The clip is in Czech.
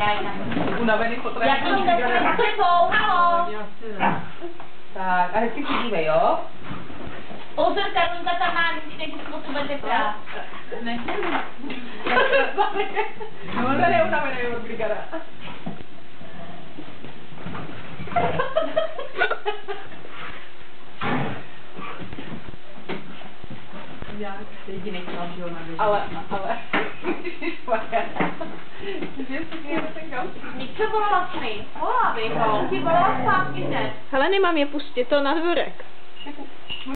Unavený potravení. Jak to jde s klipou, halo? Tak, a hezky se dívej, jo? Pozor, Karolka tam má lístek, že potřebujete prát. No, on tady je unavený od brigada. Já jediný kam, že ho navěří. Ale. Nic volala jsi mi. Volá bych ho. Ty volala zpátky hned. Hele, nemám je pustit to na dvorek.